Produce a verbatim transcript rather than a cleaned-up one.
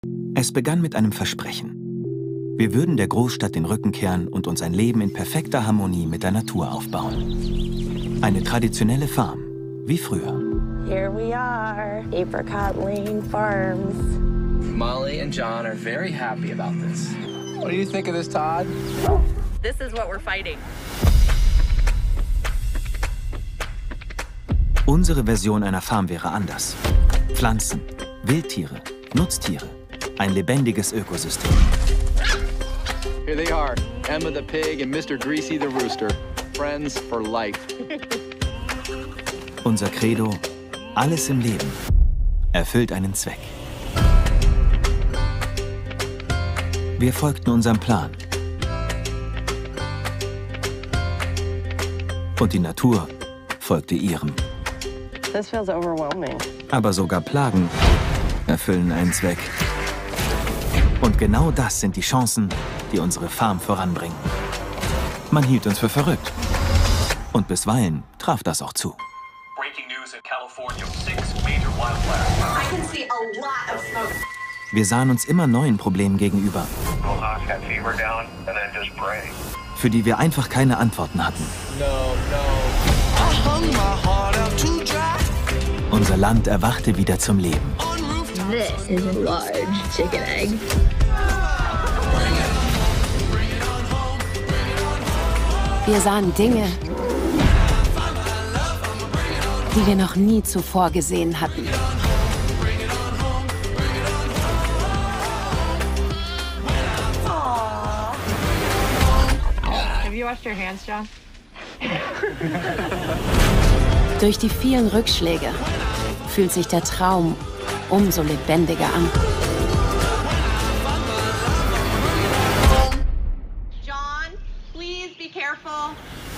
Es begann mit einem Versprechen. Wir würden der Großstadt den Rücken kehren und uns ein Leben in perfekter Harmonie mit der Natur aufbauen. Eine traditionelle Farm, wie früher. Here we are, Apricot Lane Farms. Molly and John are very happy about this. What do you think of this, Todd? This is what we're fighting. Unsere Version einer Farm wäre anders. Pflanzen, Wildtiere, Nutztiere, ein lebendiges Ökosystem. Here they are, Emma the pig and Mister Greasy the rooster. Friends for life. Unser Credo, alles im Leben erfüllt einen Zweck. Wir folgten unserem Plan. Und die Natur folgte ihrem. This feels overwhelming. Aber sogar Plagen erfüllen einen Zweck. Und genau das sind die Chancen, die unsere Farm voranbringen. Man hielt uns für verrückt. Und bisweilen traf das auch zu. Breaking news in California, six major wildfires. I can see a lot of smoke. Wir sahen uns immer neuen Problemen gegenüber, We'll knock that fever down and then just pray. für die wir einfach keine Antworten hatten. No, no. Unser Land erwachte wieder zum Leben. This is a large chicken egg. Wir sahen Dinge, die wir noch nie zuvor gesehen hatten. Have you washed your hands, John? Durch die vielen Rückschläge fühlt sich der Traum umso lebendiger an. John, please be careful.